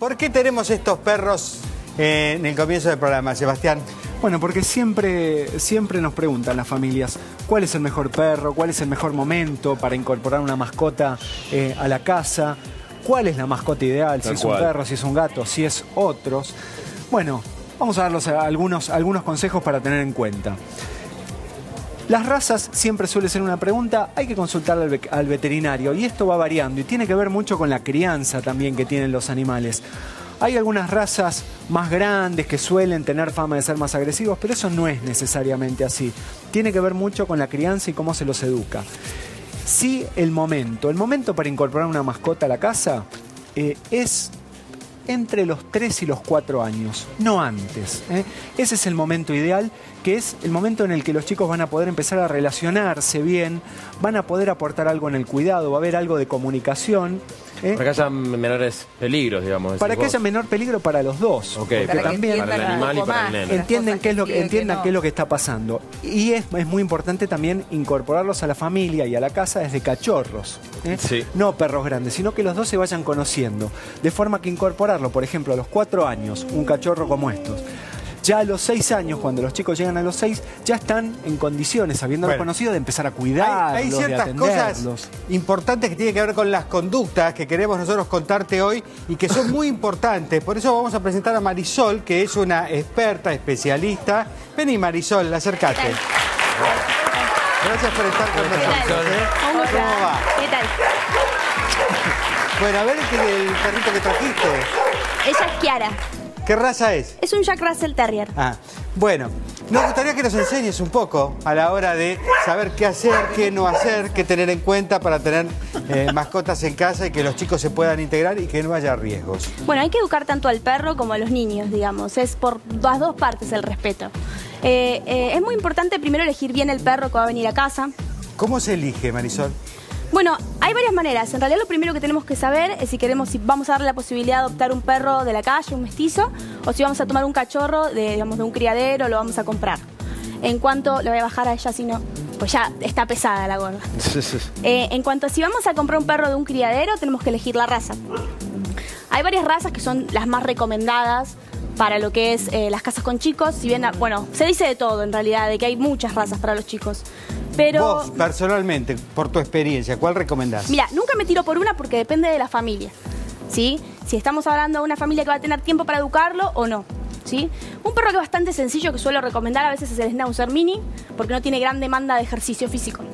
¿Por qué tenemos estos perros en el comienzo del programa, Sebastián? Bueno, porque siempre nos preguntan las familias cuál es el mejor perro, cuál es el mejor momento para incorporar una mascota a la casa, cuál es la mascota ideal, si es un perro, si es un gato, si es otros. Bueno, vamos a darles algunos consejos para tener en cuenta. Las razas siempre suele ser una pregunta, hay que consultar al veterinario y esto va variando y tiene que ver mucho con la crianza también que tienen los animales. Hay algunas razas más grandes que suelen tener fama de ser más agresivos, pero eso no es necesariamente así. Tiene que ver mucho con la crianza y cómo se los educa. Sí, el momento para incorporar una mascota a la casa es entre los 3 y los 4 años, no antes. Ese es el momento ideal, que es el momento en el que los chicos van a poder empezar a relacionarse bien, van a poder aportar algo en el cuidado, va a haber algo de comunicación. Para que haya menores peligros, digamos. Para que haya menor peligro para los dos. Okay, porque también para el animal y para el nene. Entiendan qué es lo que está pasando. Y es muy importante también incorporarlos a la familia y a la casa desde cachorros. Sí. No perros grandes, sino que los dos se vayan conociendo. De forma que incorporarlo, por ejemplo, a los 4 años, un cachorro como estos. Ya a los 6 años, cuando los chicos llegan a los 6, ya están en condiciones, habiéndolo conocido, de empezar a cuidarlos, hay ciertas cosas importantes que tienen que ver con las conductas que queremos nosotros contarte hoy y que son muy importantes. Por eso vamos a presentar a Marisol, que es una experta, especialista. Vení, Marisol, acércate. Gracias por estar con nosotros. ¿Cómo va? ¿Qué tal? Bueno, a ver el perrito que trajiste. Ella es Kiara. ¿Qué raza es? Es un Jack Russell Terrier. Bueno, nos gustaría que nos enseñes un poco a la hora de saber qué hacer, qué no hacer, qué tener en cuenta para tener mascotas en casa y que los chicos se puedan integrar y que no haya riesgos. Bueno, hay que educar tanto al perro como a los niños, digamos. Es por las dos partes el respeto. Es muy importante primero elegir bien el perro que va a venir a casa. ¿Cómo se elige, Marisol? Bueno, hay varias maneras. En realidad lo primero que tenemos que saber es si vamos a darle la posibilidad de adoptar un perro de la calle, un mestizo, o si vamos a tomar un cachorro de un criadero, lo vamos a comprar. En cuanto, le voy a bajar a ella, si no, pues ya está pesada la gorda. En cuanto a si vamos a comprar un perro de un criadero, tenemos que elegir la raza. Hay varias razas que son las más recomendadas para lo que es las casas con chicos. Si bien, bueno, se dice de todo en realidad, de que hay muchas razas para los chicos. Pero, vos, personalmente, por tu experiencia, ¿cuál recomendás? Mira, nunca me tiro por una porque depende de la familia, ¿sí? Si estamos hablando de una familia que va a tener tiempo para educarlo o no, ¿sí? Un perro que es bastante sencillo, que suelo recomendar a veces es el Schnauzer Mini, porque no tiene gran demanda de ejercicio físico.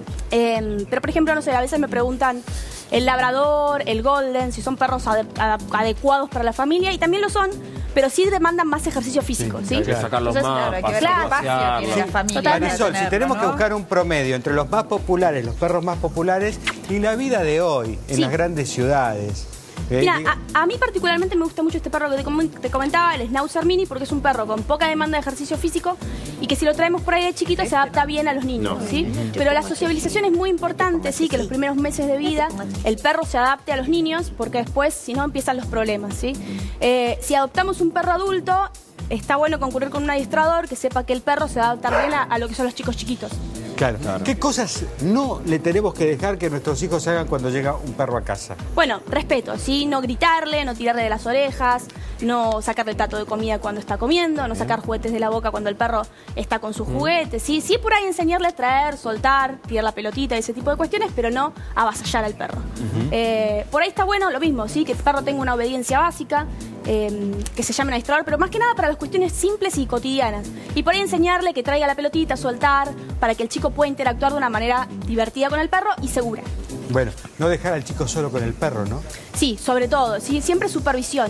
Pero, por ejemplo, no sé, a veces me preguntan el Labrador, el Golden, si son perros adecuados para la familia, y también lo son, pero sí demandan más ejercicio físico, ¿sí? Hay que sacarlos más, hay que ver el espacio que tiene la familia. Marisol, si tenemos que buscar un promedio entre los más populares, los perros más populares y la vida de hoy en las grandes ciudades. Mira, a mí particularmente me gusta mucho este perro que te comentaba, el Schnauzer Mini, porque es un perro con poca demanda de ejercicio físico y que si lo traemos por ahí de chiquito se adapta bien a los niños, ¿sí? Pero la sociabilización es muy importante, ¿sí? Que los primeros meses de vida el perro se adapte a los niños, porque después, si no, empiezan los problemas, ¿sí? Si adoptamos un perro adulto, está bueno concurrir con un adiestrador que sepa que el perro se adapta bien a lo que son los chicos chiquitos. Claro. ¿Qué cosas no le tenemos que dejar que nuestros hijos hagan cuando llega un perro a casa? Bueno, respeto, ¿sí? No gritarle, no tirarle de las orejas, no sacarle el plato de comida cuando está comiendo, no sacar juguetes de la boca cuando el perro está con sus juguetes, ¿sí? Sí, por ahí enseñarle a traer, soltar, tirar la pelotita, ese tipo de cuestiones, pero no avasallar al perro. Por ahí está bueno lo mismo, ¿sí? Que el perro tenga una obediencia básica, que se llame un adiestrador, pero más que nada para las cuestiones simples y cotidianas. Y por ahí enseñarle que traiga la pelotita, soltar, para que el chico pueda interactuar de una manera divertida con el perro y segura. Bueno, no dejar al chico solo con el perro, ¿no? Sí, sobre todo, ¿sí? Siempre supervisión.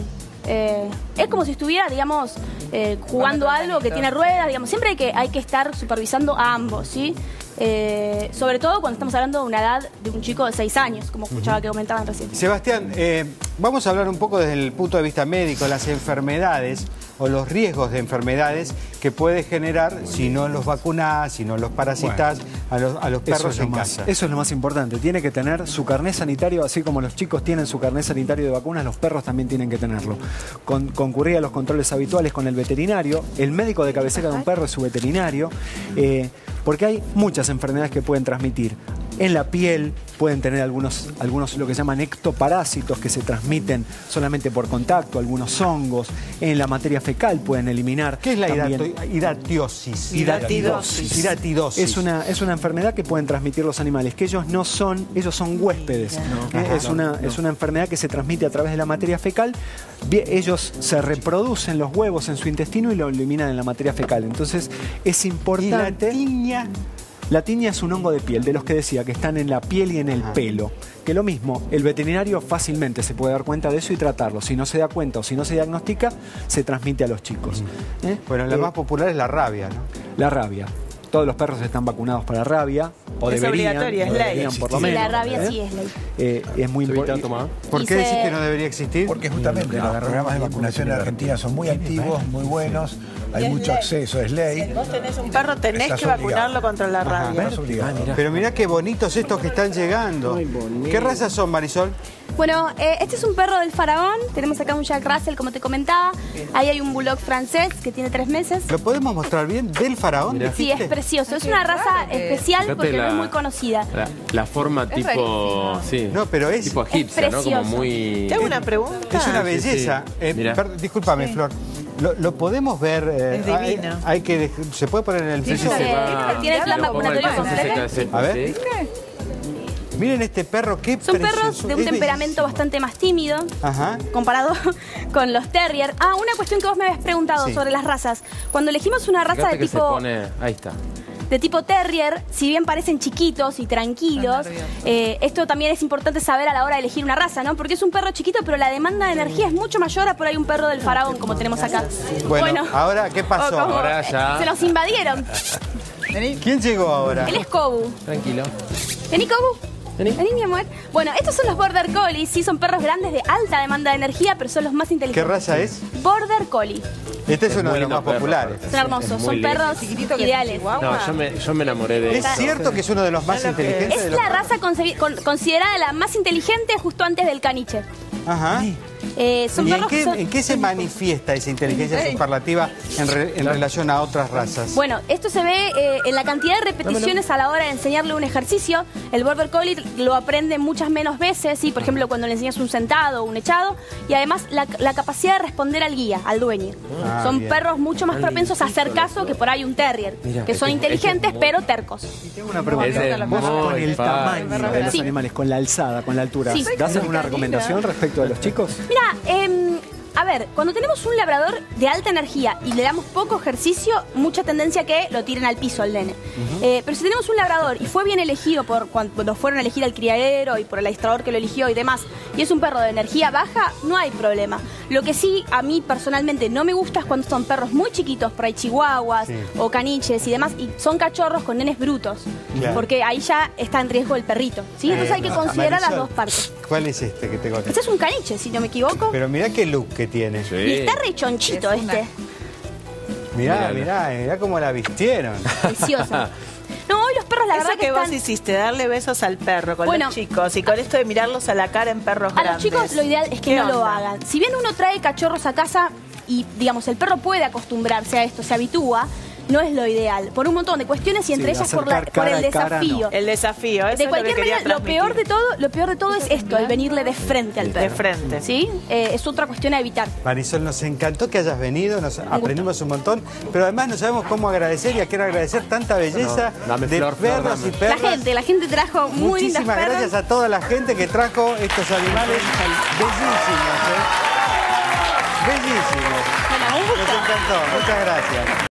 Es como si estuviera, digamos, jugando algo que tiene ruedas, digamos. Siempre hay que estar supervisando a ambos, ¿sí? Sobre todo cuando estamos hablando de una edad de un chico de 6 años, como escuchaba que comentaban recién. Sebastián, vamos a hablar un poco desde el punto de vista médico, las enfermedades o los riesgos de enfermedades que puede generar si no los vacunás, si no los parasitas a los perros en casa. Eso es lo más importante, tiene que tener su carné sanitario, así como los chicos tienen su carné sanitario de vacunas, los perros también tienen que tenerlo. Concurrir a los controles habituales con el veterinario, el médico de cabecera de un perro es su veterinario, porque hay muchas enfermedades que pueden transmitir. En la piel pueden tener algunos lo que llaman ectoparásitos que se transmiten solamente por contacto, algunos hongos. En la materia fecal pueden eliminar. ¿Qué es la también hidatidosis? Hidatidosis. Es una enfermedad que pueden transmitir los animales, que ellos son huéspedes. Es una enfermedad que se transmite a través de la materia fecal. Ellos se reproducen los huevos en su intestino y lo eliminan en la materia fecal. Entonces es importante. ¿Y la tiña? La tiña es un hongo de piel, de los que decía, que están en la piel y en el pelo. Que lo mismo, el veterinario fácilmente se puede dar cuenta de eso y tratarlo. Si no se da cuenta o si no se diagnostica, se transmite a los chicos. Bueno, la más popular es la rabia, ¿no? La rabia. Todos los perros están vacunados para rabia. O Es deberían, obligatoria, es o ley. deberían por lo Sí, menos. la rabia sí es ley. Es muy importante. ¿Por qué decís que no debería existir? Porque justamente los programas de vacunación en Argentina son muy activos, muy buenos, hay mucho acceso, es ley. Vos tenés un perro, tenés Estás que vacunarlo obligado. contra la rabia. Estás obligado. Pero mirá qué bonitos estos que están llegando. ¿Qué razas son, Marisol? Bueno, este es un perro del faraón. Tenemos acá un Jack Russell, como te comentaba. Ahí hay un bulldog francés que tiene 3 meses. ¿Lo podemos mostrar bien? ¿Del faraón? Mirá. Sí, dijiste? es precioso. Es una raza especial Fíjate porque no es muy conocida. La forma tipo... Sí, No, pero es- tipo egipcia, ¿no? Como precioso. muy... Te hago una pregunta. Es una Sí, belleza. sí. Mirá. Discúlpame, Flor. ¿Lo podemos ver? Es divino. ¿Se puede poner en el piso? Tiene el plan vacunatorio completo. A ver. Miren este perro, qué Son precioso. perros de un Es temperamento bellísimo. bastante más tímido Ajá. comparado con los terrier. Ah, una cuestión que vos me habías preguntado Sí. sobre las razas. Cuando elegimos una raza Fíjate de que se tipo, pone... Ahí está. de tipo terrier, si bien parecen chiquitos y tranquilos, esto también es importante saber a la hora de elegir una raza, ¿no? Porque es un perro chiquito, pero la demanda de energía es mucho mayor a por ahí un perro del faraón, como tenemos acá. Bueno, ahora, ¿qué pasó? como, Ahora ya- se nos invadieron. ¿Quién llegó ahora? Él es Kobu. Tranquilo. Vení, Kobu. Vení. Vení, mi amor. Bueno, estos son los Border Collies. Sí, son perros grandes de alta demanda de energía, pero son los más ¿Qué inteligentes. raza es? Border Collie. Este es uno muy de los lindo más perro, populares. aparte. Son hermosos, Es muy son lindo. perros ideales. No, yo me enamoré de ¿Es eso. cierto que es uno de los más inteligentes? Es de los la raza considerada la más inteligente justo antes del caniche. Ajá. Son ¿Y perros que son... en qué se manifiesta esa inteligencia superlativa en relación a otras razas? Bueno, esto se ve en la cantidad de repeticiones a la hora de enseñarle un ejercicio. El Border Collie lo aprende muchas menos veces, ¿sí? Por ejemplo, cuando le enseñas un sentado o un echado. Y además la capacidad de responder al guía, al dueño. Son bien. perros mucho más propensos a hacer caso que por ahí un terrier. Mirá, que son ese- inteligentes, ese es pero tercos. Tengo una pregunta. Ese es Vos con muy el fácil. tamaño de los Sí. animales, con la alzada, con la altura, Sí. ¿das alguna recomendación respecto de los chicos? Mira, a ver, cuando tenemos un labrador de alta energía y le damos poco ejercicio, mucha tendencia a que lo tiren al piso al nene. Pero si tenemos un labrador y fue bien elegido por cuando fueron a elegir al criadero y por el adestrador que lo eligió y demás, y es un perro de energía baja, no hay problema. Lo que sí a mí personalmente no me gusta es cuando son perros muy chiquitos, por ahí chihuahuas o caniches y demás, y son cachorros con nenes brutos, Claro. porque ahí ya está en riesgo el perrito, ¿sí? Entonces hay que considerar las Marisol, dos partes. ¿Cuál es este que tengo acá? Este es un caniche, si no me equivoco. Pero mirá qué look que tiene. Sí. Y está re chonchito este. Mirá cómo la vistieron. Preciosa. No, hoy los perros la Eso verdad que vos están... hiciste, darle besos al perro con Bueno. los chicos y con esto de mirarlos a la cara en perros A grandes. los chicos lo ideal es que ¿Qué no lo onda? hagan. Si bien uno trae cachorros a casa y, digamos, el perro puede acostumbrarse a esto, se habitúa, no es lo ideal. Por un montón de cuestiones y entre Sí, ellas por acercar por el cara a cara, desafío. El desafío, eso De es lo que cualquier quería manera, lo peor de todo es esto, el venirle de frente al perro. De frente. ¿Sí? Es otra cuestión a evitar. Marisol, nos encantó que hayas venido, nos aprendimos un montón, pero además no sabemos cómo agradecer y a quiero agradecer tanta belleza Dame de flor, Flor, perros dame. y perras. La gente trajo muy lindas Muchísimas perras. gracias a toda la gente que trajo estos animales bellísimos. Bellísimos. Bueno, un gusto. Nos encantó, muchas gracias.